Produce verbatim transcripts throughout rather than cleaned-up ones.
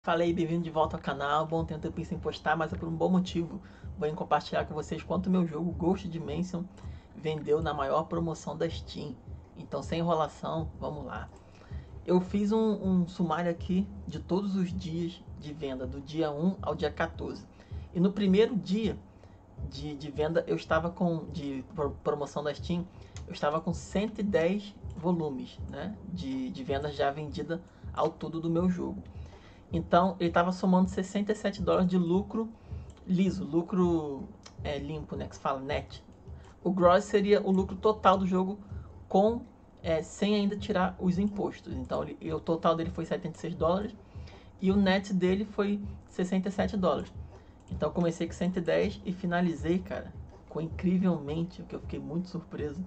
Fala aí, bem-vindo de volta ao canal. Bom, tem um tempo sem postar, mas é por um bom motivo. Vou compartilhar com vocês quanto meu jogo Ghost Dimension vendeu na maior promoção da Steam. Então, sem enrolação, vamos lá. Eu fiz um, um sumário aqui de todos os dias de venda, do dia um ao dia quatorze. E no primeiro dia de, de venda, eu estava com, de promoção da Steam, eu estava com cento e dez volumes, né, de, de vendas já vendida ao todo do meu jogo. Então, ele estava somando sessenta e sete dólares de lucro liso, lucro é, limpo, né, que se fala net. O gross seria o lucro total do jogo com é, sem ainda tirar os impostos. Então, ele, o total dele foi setenta e seis dólares e o net dele foi sessenta e sete dólares. Então, eu comecei com cento e dez e finalizei, cara, com incrivelmente, o que eu fiquei muito surpreso,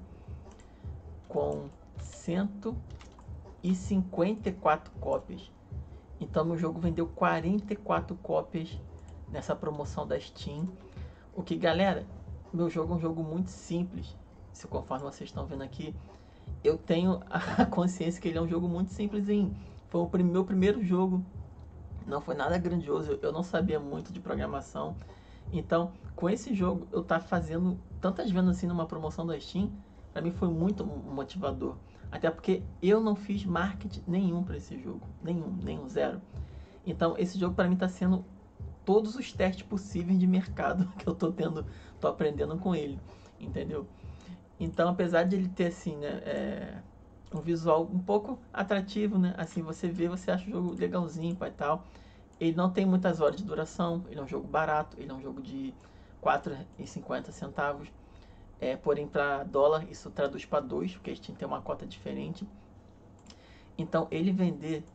com cento e cinquenta e quatro cópias. Então meu jogo vendeu quarenta e quatro cópias nessa promoção da Steam. O que, galera, meu jogo é um jogo muito simples. Se conforme vocês estão vendo aqui, eu tenho a consciência que ele é um jogo muito simplesinho. Foi o meu primeiro jogo, não foi nada grandioso, eu não sabia muito de programação. Então, com esse jogo, eu estar fazendo tantas vendas assim numa promoção da Steam, para mim foi muito motivador. Até porque eu não fiz marketing nenhum para esse jogo, nenhum, nenhum, zero. Então, esse jogo para mim está sendo todos os testes possíveis de mercado que eu tô tendo, tô aprendendo com ele, entendeu? Então, apesar de ele ter assim, né, é, um visual um pouco atrativo, né, assim você vê, você acha o jogo legalzinho e tal. Ele não tem muitas horas de duração, ele é um jogo barato, ele é um jogo de quatro reais e cinquenta centavos. É, porém, para dólar, isso traduz para dois, porque a Steam tem uma cota diferente. Então, ele vender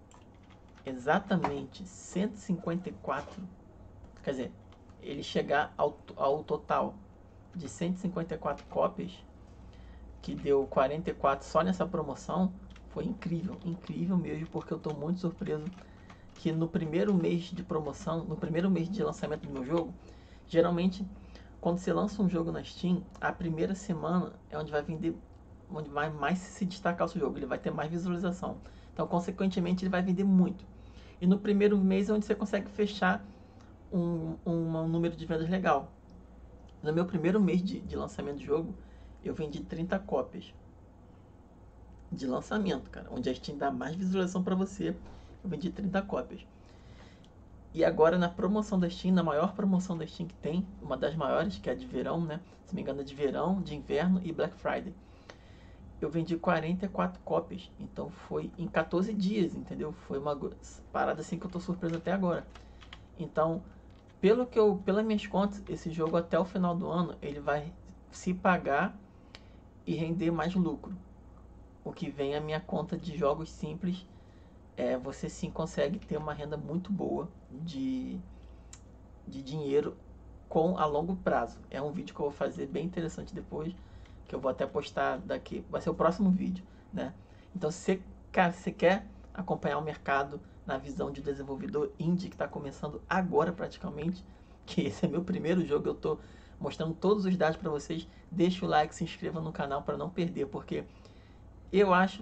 exatamente cento e cinquenta e quatro, quer dizer, ele chegar ao, ao total de cento e cinquenta e quatro cópias, que deu quarenta e quatro só nessa promoção, foi incrível, incrível mesmo, porque eu estou muito surpreso que no primeiro mês de promoção, no primeiro mês de lançamento do meu jogo, geralmente quando você lança um jogo na Steam, a primeira semana é onde vai vender, onde vai mais se destacar o seu jogo, ele vai ter mais visualização. Então, consequentemente, ele vai vender muito. E no primeiro mês é onde você consegue fechar um, um, um número de vendas legal. No meu primeiro mês de, de lançamento do jogo, eu vendi trinta cópias de lançamento, cara, onde a Steam dá mais visualização para você. Eu vendi trinta cópias. E agora na promoção da Steam, na maior promoção da Steam que tem, uma das maiores, que é a de verão, né? Se não me engano, é de verão, de inverno e Black Friday. Eu vendi quarenta e quatro cópias, então foi em quatorze dias, entendeu? Foi uma parada assim que eu tô surpreso até agora. Então, pelo que eu, pelas minhas contas, esse jogo até o final do ano, ele vai se pagar e render mais lucro. O que vem a minha conta de jogos simples, é, você sim consegue ter uma renda muito boa de, de dinheiro com a longo prazo. É um vídeo que eu vou fazer bem interessante depois, que eu vou até postar daqui, vai ser o próximo vídeo, né? Então, se você, cara, se você quer acompanhar o mercado na visão de desenvolvedor indie que está começando agora praticamente, que esse é meu primeiro jogo, eu estou mostrando todos os dados para vocês, deixa o like, se inscreva no canal para não perder, porque eu acho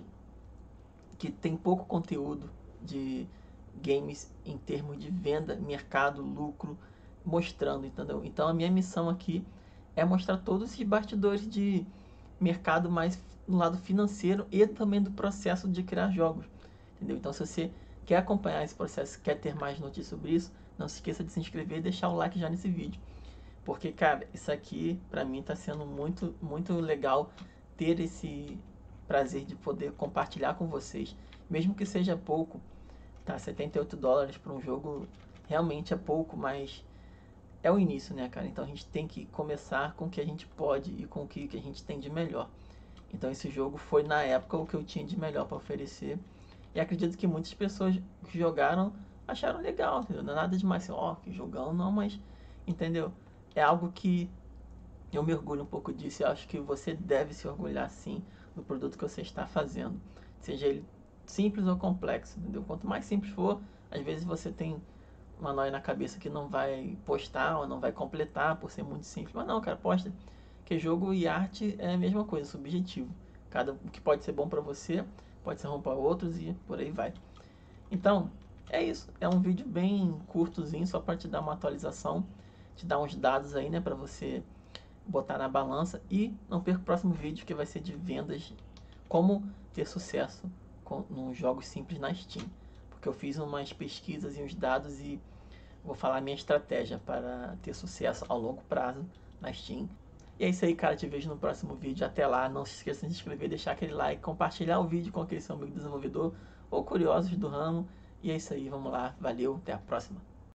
que tem pouco conteúdo de games em termos de venda, mercado, lucro, mostrando, entendeu? Então a minha missão aqui é mostrar todos esses bastidores de mercado mais no lado financeiro e também do processo de criar jogos, entendeu? Então se você quer acompanhar esse processo, quer ter mais notícias sobre isso, não se esqueça de se inscrever e deixar o like já nesse vídeo. Porque, cara, isso aqui pra mim tá sendo muito, muito legal ter esse prazer de poder compartilhar com vocês, mesmo que seja pouco, tá? setenta e oito dólares para um jogo realmente é pouco, mas é o início, né, cara? Então a gente tem que começar com o que a gente pode e com o que, que a gente tem de melhor. Então esse jogo foi na época o que eu tinha de melhor para oferecer. E acredito que muitas pessoas que jogaram acharam legal, entendeu? Não é nada demais assim, ó, oh, que jogão, não, mas entendeu? É algo que eu me orgulho um pouco disso e acho que você deve se orgulhar sim do produto que você está fazendo. Seja ele simples ou complexo, entendeu? Quanto mais simples for, às vezes você tem uma noia na cabeça que não vai postar ou não vai completar por ser muito simples. Mas não, cara, posta. Porque jogo e arte é a mesma coisa, subjetivo. Cada, o que pode ser bom para você, pode ser ruim para outros e por aí vai. Então, é isso. É um vídeo bem curtozinho, só para te dar uma atualização, te dar uns dados aí, né, para você botar na balança. E não perca o próximo vídeo, que vai ser de vendas, como ter sucesso com, nos jogos simples na Steam. Porque eu fiz umas pesquisas e uns dados e vou falar a minha estratégia para ter sucesso ao longo prazo na Steam. E é isso aí, cara. Te vejo no próximo vídeo. Até lá. Não se esqueça de se inscrever, deixar aquele like, compartilhar o vídeo com aquele seu amigo desenvolvedor ou curiosos do ramo. E é isso aí. Vamos lá. Valeu. Até a próxima.